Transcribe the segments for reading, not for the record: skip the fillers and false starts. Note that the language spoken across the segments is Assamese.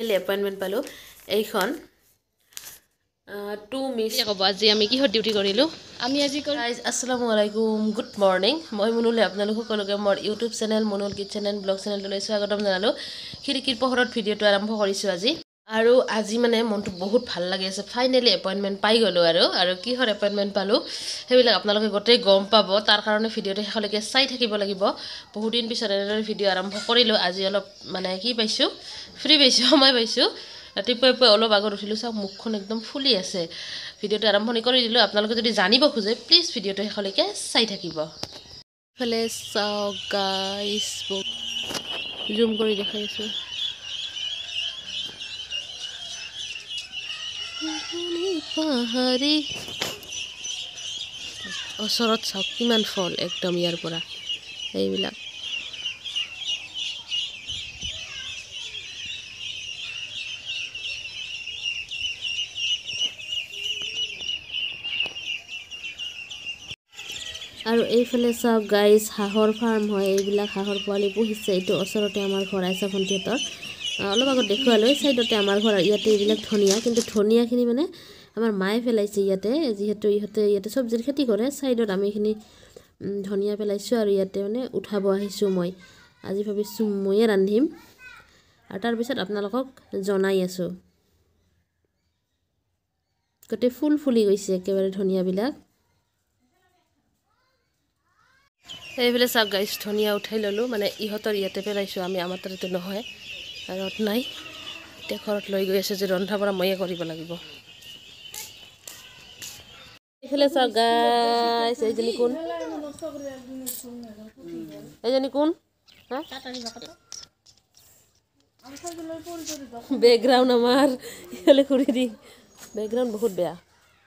এপইণ্টমেণ্ট পালোঁ এইখন 2 মিছ ক'ব আজি আমি কিহত ডিউটি কৰিলোঁ আমি আজি গাইজ আসসালামু আলাইকুম গুড মৰ্ণিং মই মুনুলে আপোনালোক সকলোকে মোৰ YouTube channel Munul kitchen and blog চেনেলটোলৈ স্বাগতম জনালোঁ খিৰিকীৰ পোহৰত ভিডিঅ'টো আৰম্ভ কৰিছোঁ আজি আৰু আজি মানে মনটো বহুত ভাল লাগি আছে ফাইনেলি এপইণ্টমেণ্ট পাই গ'লোঁ আৰু কিহৰ এপইণ্টমেণ্ট পালোঁ সেইবিলাক আপোনালোকে গোটেই গম পাব তাৰ কাৰণে ভিডিঅ'টো শেষলৈকে চাই থাকিব লাগিব বহুত দিন পিছত এনেদৰে ভিডিঅ' আৰম্ভ কৰিলোঁ আজি অলপ মানে কি পাইছোঁ ফ্ৰী পাইছোঁ সময় পাইছোঁ ৰাতিপুৱাই অলপ আগত উঠিলোঁ চাওক মুখখন একদম ফুলি আছে ভিডিঅ'টো আৰম্ভণি কৰি দিলোঁ আপোনালোকে যদি জানিব খোজে প্লিজ ভিডিঅ'টো শেষলৈকে চাই থাকিব ফালে চাওক গাইছ জুম কৰি দেখাই আছোঁ পাহাৰী ওচৰত চাওক কিমান ফল একদম ইয়াৰ পৰা এইবিলাক আৰু এইফালে চাওক গাইজ হাঁহৰ ফাৰ্ম হয় এইবিলাক হাঁহৰ পোৱালি পুহিছে এইটো ওচৰতে আমাৰ ঘৰ আইছা ভণ্টিহঁতৰ অলপ আগত দেখুৱালোঁ এই চাইডতে আমাৰ ঘৰ ইয়াতে এইবিলাক ধনিয়া কিন্তু ধনিয়াখিনি মানে আমাৰ মায়ে পেলাইছে ইয়াতে যিহেতু ইয়াতে চব্জিৰ খেতি কৰে চাইডত আমি এইখিনি ধনিয়া পেলাইছোঁ আৰু ইয়াতে মানে উঠাব আহিছোঁ মই আজি ভাবিছোঁ ময়ে ৰান্ধিম আৰু তাৰপিছত আপোনালোকক জনাই আছোঁ গোটেই ফুল ফুলি গৈছে একেবাৰে ধনিয়াবিলাক এইফালে চাওক গাইছ ধনিয়া উঠাই ল'লোঁ মানে ইহঁতৰ ইয়াতে পেলাইছোঁ আমি আমাৰ তাতে নহয় ৰ'দ নাই এতিয়া ঘৰত লৈ গৈ আছে যে ৰন্ধা বঢ়া ময়ে কৰিব লাগিব এইফালে চাওক গাইছ এইজনী কোন বেকগ্ৰাউণ্ড আমাৰ এইফালে ঘূৰি দি বেকগ্ৰাউণ্ড বহুত বেয়া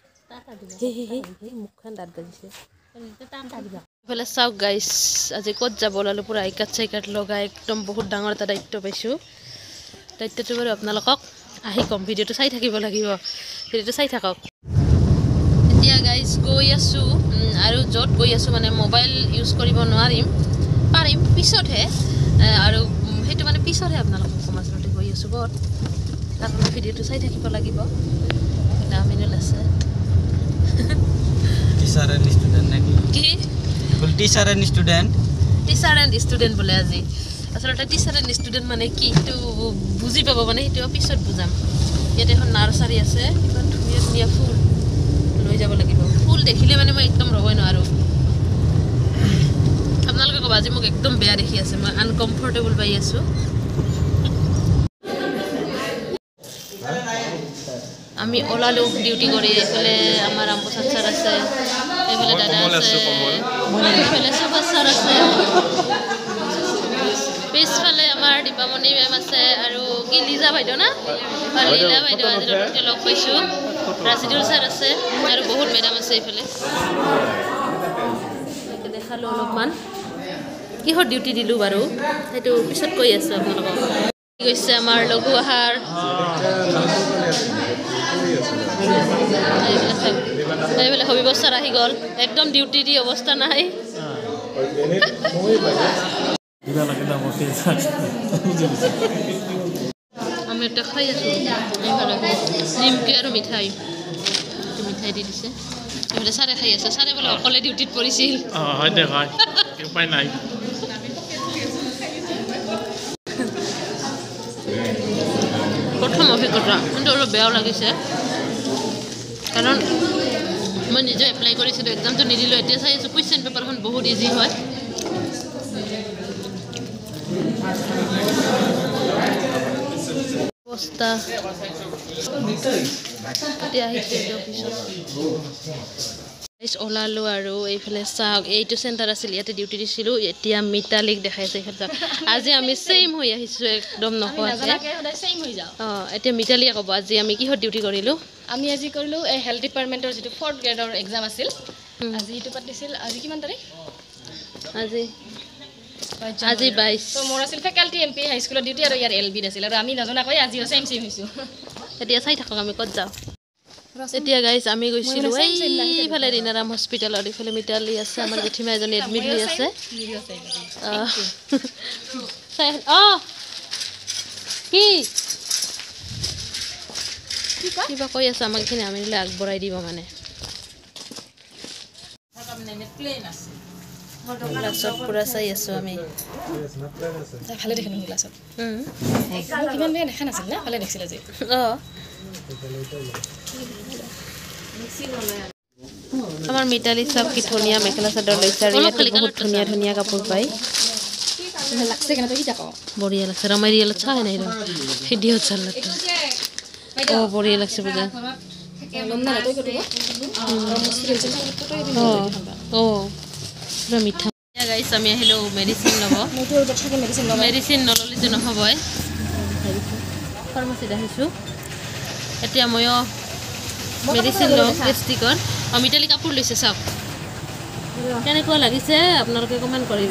মুখখন দাঁত বাজিছে এইফালে চাওক গাইছ আজি ক'ত যাব ওলালোঁ পূৰা আইকাৰ্ড চাইকাৰ্ড লগাই একদম বহুত ডাঙৰ এটা দায়িত্ব পাইছোঁ দায়িত্বটো বাৰু আপোনালোকক আহি কম ভিডিঅ'টো চাই থাকিব লাগিব ভিডিঅ'টো চাই থাকক এতিয়া গাইছ গৈ আছোঁ আৰু য'ত গৈ আছোঁ মানে মোবাইল ইউজ কৰিব পাৰিম পিছতহে আৰু সেইটো মানে পিছতহে আপোনালোকক কম আচলতে গৈ আছোঁ ক'ত তাৰ কাৰণে ভিডিঅ'টো চাই থাকিব লাগিব আমিনুল আছে কি টিচাৰ এণ্ড ষ্টুডেণ্ট বোলে আজি আচলতে টিচাৰ এণ্ড ষ্টুডেণ্ট মানে কি সেইটো বুজি পাব মানে সেইটো পিছত বুজাম ইয়াতে এখন নাৰ্চাৰী আছে ইমান ধুনীয়া ধুনীয়া ফুল লৈ যাব লাগিব ফুল দেখিলে মানে মই একদম ৰ'বই নোৱাৰোঁ আপোনালোকে ক'ব আজি মোক একদম বেয়া দেখি আছে মই আনকমফৰ্টেবল পাই আছোঁ আমি ওলালোঁ ডিউটি কৰি এইফালে আমাৰ আম্বুচাৰ ছাৰ আছে এইফালে দাদা আছে এইফালে সুভাষ ছাৰ আছে পিছফালে আমাৰ দীপামণি মেম আছে আৰু কি লিজা বাইদেউ না লীলা বাইদেউ আজি নতুনকৈ লগ পাইছোঁ ৰাজিদুল ছাৰ আছে আৰু বহুত মেডাম আছে এইফালে দেখালোঁ অলপমান কিহৰ ডিউটি দিলোঁ বাৰু সেইটো পিছত কৈ আছোঁ আপোনালোকক গৈছে আমাৰ লঘু আহাৰ এইফালে হবিব ছাৰ আহি গ'ল একদম ডিউটি দি অৱস্থা নাই আমি এটা খাই আছোঁ এইফালে নিমকি আৰু মিঠাই দি দিছে এইফালে ছাৰে খাই আছে ছাৰে বোলে অকলে ডিউটিত পৰিছিল উপায় নাই প্ৰথম অভিজ্ঞতা কিন্তু অলপ বেয়াও লাগিছে কাৰণ মই নিজে এপ্লাই কৰিছিলোঁ এক্সামটো নিদিলোঁ এতিয়া চাই আছোঁ কুৱেশ্যন পেপাৰখন বহুত ইজি হয় অৱস্থা এতিয়া আহিছে অফিচত ওলালোঁ আৰু এইফালে চাওক এইটো চেণ্টাৰ আছিল ইয়াতে ডিউটি দিছিলোঁ এতিয়া মিতালীক দেখাইছে এইফালে চাওক আজি আমি ছেইম হৈ আহিছোঁ একদম নকোৱাকৈ অঁ এতিয়া মিতালীয়ে ক'ব আজি আমি কিহত ডিউটি কৰিলোঁ আমি আজি কৰিলোঁ এই হেল্থ ডিপাৰ্টমেণ্টৰ যিটো 4th গ্ৰেডৰ এক্সাম আছিল আজি এইটো পাতিছিল আজি কিমান তাৰিখ আজি 22 তো মোৰ আছিল ফেকাল্টি এম পি হাইস্কুলৰ ডিউটি আৰু ইয়াৰ এল বিত আছিল আৰু আমি নজনাকৈ আজিও ছেইম হৈছোঁ এতিয়া চাই থাকক আমি ক'ত যাওঁ এতিয়া গাইছ আমি গৈছিলোঁ এইফালে দিনাৰাম হস্পিটেলত এইফালে মিতালী আছে আমাৰ জেঠিমা এজনী এডমিট হৈ আছে কি কিবা কৈ আছে আমাক এইখিনি আমি নিলে আগবঢ়াই দিব মানে গ্লাছত পুৰা চাই আছোঁ আমি ভালে দেখোন গ্লাছত কিমান বেয়া দেখা নাছিল না ভালে দেখিছিল আজি অঁ আমাৰ মিতালী চব কি ধুনীয়া মেখেলা চাদৰ লৈছে আৰু ইয়াতে বহুত ধুনীয়া ধুনীয়া কাপোৰ পায় লাগছে কেনে তই কি যাক বঢ়িয়া লাগছে ৰমাই ৰিয়েলত চাই নাই ৰ ভিডিঅ'ত চালাতো অঁ বঢ়িয়া লাগছে বুজা লম না তই কত অঁ পুৰা মিঠা গাইছ আমি আহিলোঁ মেডিচিন ল'ব মেডিচিন নল'লেতো নহ'বই ফাৰ্মাচীত আহিছোঁ এতিয়া ময়ো মেডিচিন লওঁ গেষ্টিকৰ মিতালী কাপোৰ লৈছে চাওক কেনেকুৱা লাগিছে আপোনালোকে কমেণ্ট কৰিব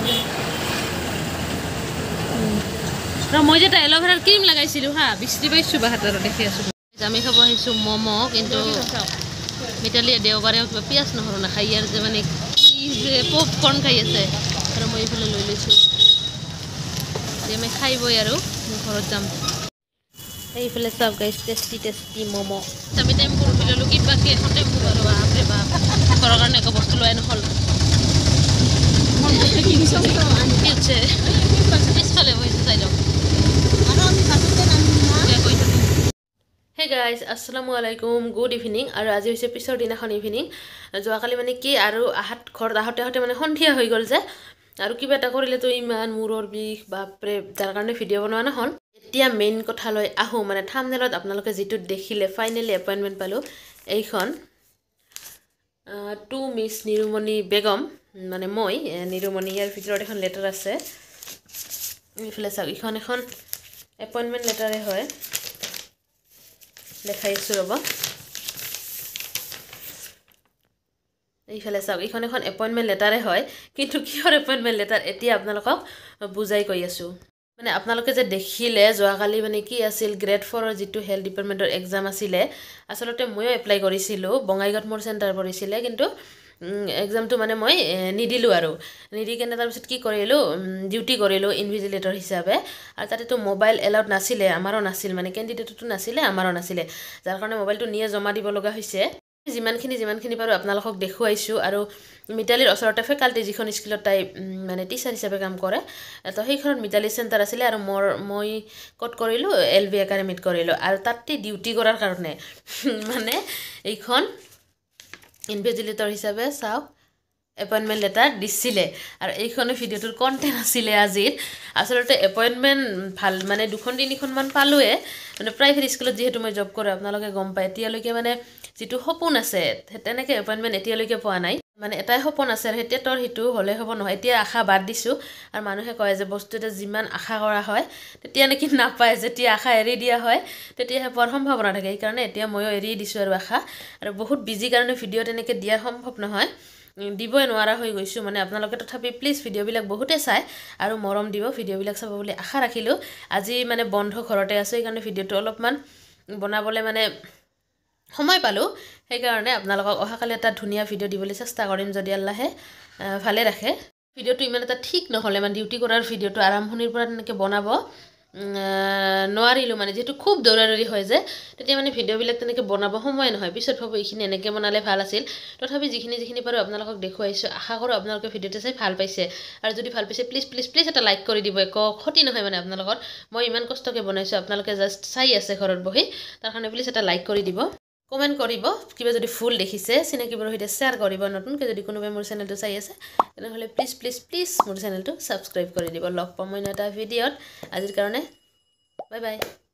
আৰু মই যে এল'ভেৰাৰ ক্ৰীম লগাইছিলোঁ হা বিচৰি পাইছোঁ বাহাতৰ দেখি আছোঁ আমি খাব আহিছোঁ ম'ম' কিন্তু মিতালীয়ে দেওবাৰে কিবা পিঁয়াজ নহৰু নাখায় ইয়াৰ যে মানে পপকৰ্ণ খাই আছে আৰু মই এইফালে লৈ লৈছোঁ আমি খাইবই আৰু ঘৰত যাম এইফালে চাওক গাইছ টেষ্টি টেষ্টি ম'ম' আমি টাইম কৰোঁ ল'লোঁ কিবাকৈ এখন টাইম কৰোঁ আৰু বাপৰে বাপ ঘৰৰ কাৰণে একো বস্তু লোৱাই নহ'ল পিছফালে বহিছোঁ চাই লওক হে গাইজ আসসালামু আলাইকুম গুড ইভিনিং আৰু আজি হৈছে পিছৰ দিনাখন ইভিনিং যোৱাকালি মানে কি আৰু ঘৰত আহোঁতে মানে সন্ধিয়া হৈ গ'ল যে আৰু কিবা এটা কৰিলেতো ইমান মূৰৰ বিষ বাপৰে যাৰ কাৰণে ভিডিঅ' বনোৱা নহ'ল এতিয়া মেইন কথালৈ আহোঁ মানে থাম্বনেইলত আপোনালোকে যিটো দেখিলে ফাইনেলি এপইণ্টমেণ্ট পালোঁ এইখন টু মিছ নিৰুমণি বেগম মানে মই নিৰুমণি ইয়াৰ ভিতৰত এখন লেটাৰ আছে এইফালে চাওক এইখন এখন এপইণ্টমেণ্ট লেটাৰে হয় দেখাইছোঁ ৰ'ব এইফালে চাওক এইখন এখন এপইণ্টমেণ্ট লেটাৰে হয় কিন্তু কিহৰ এপইণ্টমেণ্ট লেটাৰ এতিয়া আপোনালোকক বুজাই কৈ আছোঁ মানে আপোনালোকে যে দেখিলে যোৱাকালি মানে কি আছিল গ্ৰেড 4ৰ যিটো হেল্থ ডিপাৰ্টমেণ্টৰ এক্সাম আছিলে আচলতে ময়ো এপ্লাই কৰিছিলোঁ বঙাইগাঁৱত মোৰ চেণ্টাৰ পৰিছিলে কিন্তু এক্সামটো মানে মই নিদিলোঁ আৰু নিদি কেনে তাৰপিছত কি কৰিলোঁ ডিউটি কৰিলোঁ ইনভিজিলেটৰ হিচাপে আৰু তাতেতো মোবাইল এলাউড নাছিলে আমাৰো নাছিল মানে কেণ্ডিডেটতো নাছিলে আমাৰো নাছিলে যাৰ কাৰণে মোবাইলটো নিয়ে জমা দিব লগা হৈছে যিমানখিনি পাৰোঁ আপোনালোকক দেখুৱাইছোঁ আৰু মিতালীৰ ওচৰতে ফেকাল্টি যিখন স্কুলত তাই মানে টিচাৰ হিচাপে কাম কৰে তো সেইখনত মিতালী চেণ্টাৰ আছিলে আৰু মই ক'ত কৰিলোঁ LV একাডেমিত কৰিলোঁ আৰু তাতে ডিউটি কৰাৰ কাৰণে মানে এইখন ইনভিজিলেটৰ হিচাপে চাওক এপইণ্টমেণ্ট লেটাৰ দিছিলে আৰু এইখনে ভিডিঅ'টোৰ কণ্টেণ্ট আছিলে আজিৰ আচলতে এপইণ্টমেণ্ট ভাল মানে 2-3মান পালোৱে মানে প্ৰাইভেট স্কুলত যিহেতু মই জব কৰোঁ আপোনালোকে গম পায় এতিয়ালৈকে মানে যিটো সপোন আছে তেনেকৈ এপইণ্টমেণ্ট এতিয়ালৈকে পোৱা নাই মানে এটাই সপোন আছে আৰু সেইটো হ'লে হ'ব নহয় এতিয়া আশা বাদ দিছোঁ আৰু মানুহে কয় যে বস্তু এটা যিমান আশা কৰা হয় তেতিয়া নেকি নাপায় যেতিয়া আশা এৰি দিয়া হয় তেতিয়াহে পোৱাৰ সম্ভাৱনা থাকে সেইকাৰণে এতিয়া ময়ো এৰি দিছোঁ আৰু আশা আৰু বহুত বিজি কাৰণে ভিডিঅ' তেনেকৈ দিয়া সম্ভৱ নহয় দিবই নোৱাৰা হৈ গৈছোঁ মানে আপোনালোকে তথাপি প্লিজ ভিডিঅ'বিলাক বহুতে চাই আৰু মৰম দিব ভিডিঅ'বিলাক চাব বুলি আশা ৰাখিলোঁ আজি মানে বন্ধ ঘৰতে আছোঁ সেইকাৰণে ভিডিঅ'টো অলপমান বনাবলৈ মানে সময় পালোঁ সেইকাৰণে আপোনালোকক অহাকালি এটা ধুনীয়া ভিডিঅ' দিবলৈ চেষ্টা কৰিম যদি আল্লাহে ভালে ৰাখে ভিডিঅ'টো ইমান এটা ঠিক নহ'লে মানে ডিউটি কৰাৰ ভিডিঅ'টো আৰম্ভণিৰ পৰা তেনেকৈ বনাব নোৱাৰিলোঁ মানে যিহেতু খুব দৌৰাদৌৰি হয় যে তেতিয়া মানে ভিডিঅ'বিলাক তেনেকৈ বনাব সময় নহয় পিছত ভাবোঁ এইখিনি এনেকৈ বনালে ভাল আছিল তথাপি যিখিনি পাৰোঁ আপোনালোকক দেখুৱাইছোঁ আশা কৰোঁ আপোনালোকে ভিডিঅ'টো চাই ভাল পাইছে আৰু যদি ভাল পাইছে প্লিজ এটা লাইক কৰি দিব একো ক্ষতি নহয় মানে আপোনালোকৰ মই ইমান কষ্টকৈ বনাইছোঁ আপোনালোকে জাষ্ট চাই আছে ঘৰত বহি তাৰ কাৰণে প্লিজ এটা লাইক কৰি দিব কমেণ্ট কৰিব কিবা যদি ভুল দেখিছে চিনাকিবোৰৰ সৈতে শ্বেয়াৰ কৰিব নতুনকৈ যদি কোনোবাই মোৰ চেনেলটো চাই আছে তেনেহ'লে প্লিজ মোৰ চেনেলটো ছাবস্ক্ৰাইব কৰি দিব লগ পাম মই এটা ভিডিঅ'ত আজিৰ কাৰণে বাই